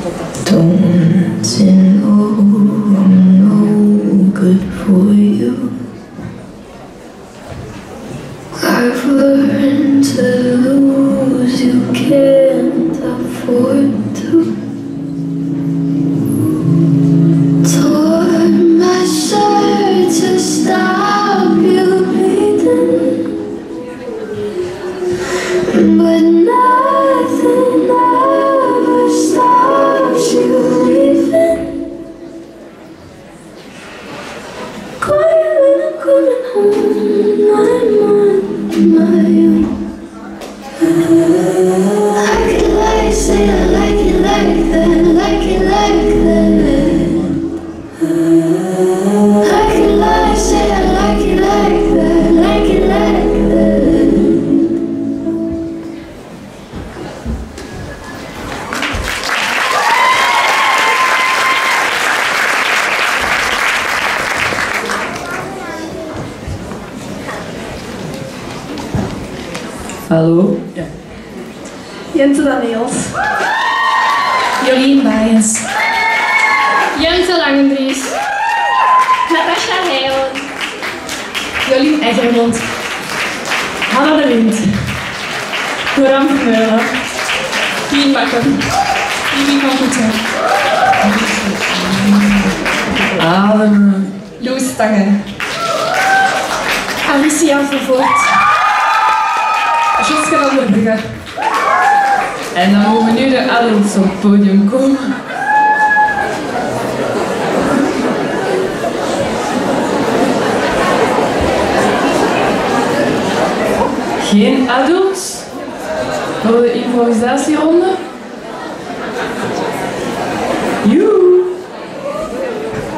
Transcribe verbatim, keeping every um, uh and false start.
Don't you know I'm no good for you? I've learned to lose, you can't afford to. Tore my shirt to stop you bleeding, but nothing ever stops you leaving. Quiet when I'm coming home, I'm on my own. I could lie, say I like it like that, like it like that. I could lie, say I like it like that, like it like that. Hallo? Ja. Jente Daniels. Jolien Bijens. Jente Langendries. Natasha Heilen. Jolien Eggermond. Hanna de Wind. Joram Vermeulen. Pien Bakken. Bibi van Goeten. Adem. Loes Stangen. Alicia Vervoort. Joske van der Brugge. En dan mogen nu de adults op het podium komen. Geen adults voor de improvisatieronde.